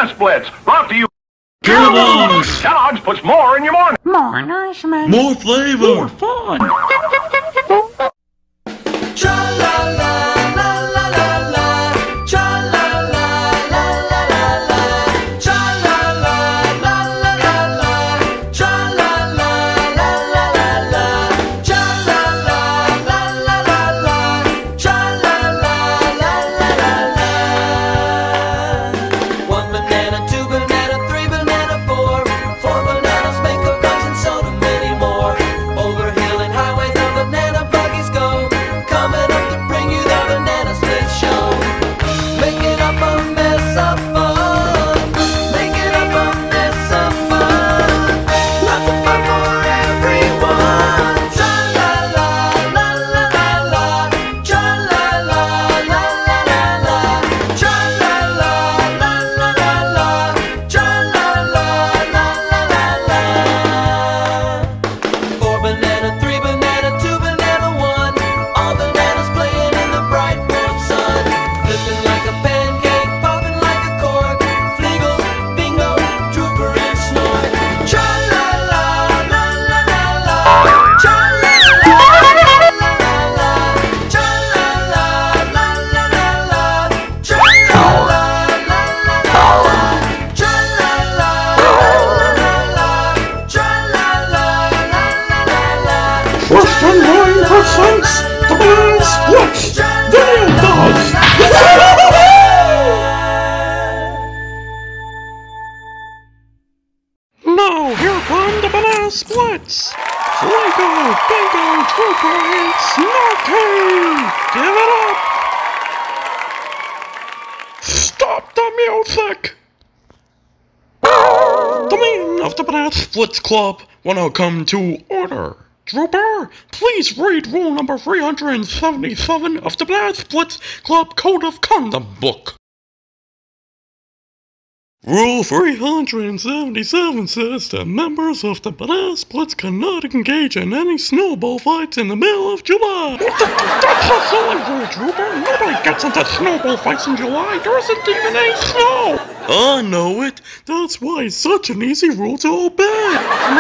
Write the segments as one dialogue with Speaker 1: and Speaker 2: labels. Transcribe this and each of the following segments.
Speaker 1: Banana Splits, brought to you.
Speaker 2: Kellogg's!
Speaker 1: Kellogg's puts more in your morning.
Speaker 3: More nourishment.
Speaker 2: More flavor!
Speaker 3: More fun.
Speaker 2: First in line presents the Banana Splits Video Dogs! Now here come the Banana Splits! Flago, Bingo, Trooper, and Snarky! Give it up! Stop the music! The men of the Banana Splits Club will now come to order. Trooper, please read rule number 377 of the Banana Splits Club Code of Conduct book. Rule 377 says that members of the Banana Splits cannot engage in any snowball fights in the middle of July. That's a silly rule, Trooper. Nobody gets into snowball fights in July. There isn't even any snow. I know it. That's why it's such an easy rule to obey.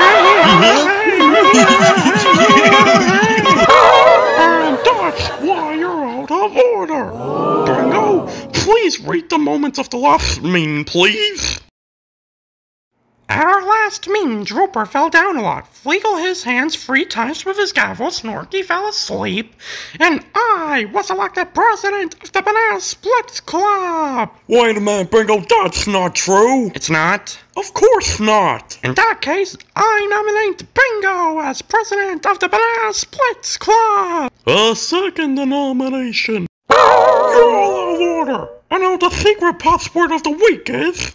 Speaker 2: And that's why you're out of order. Bingo, please read the moments of the last meeting, please.
Speaker 3: At our last meeting, Trooper fell down a lot. Fleagle his hands 3 times with his gavel. Snorky fell asleep. And I was elected president of the Banana Splits Club.
Speaker 2: Wait a minute, Bingo, that's not true.
Speaker 3: It's not?
Speaker 2: Of course not.
Speaker 3: In that case, I nominate Bingo as president of the Banana Splits Club.
Speaker 2: A second nomination. You're all out of order. And now the secret password of the week is...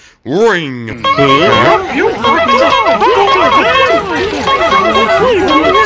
Speaker 2: ring.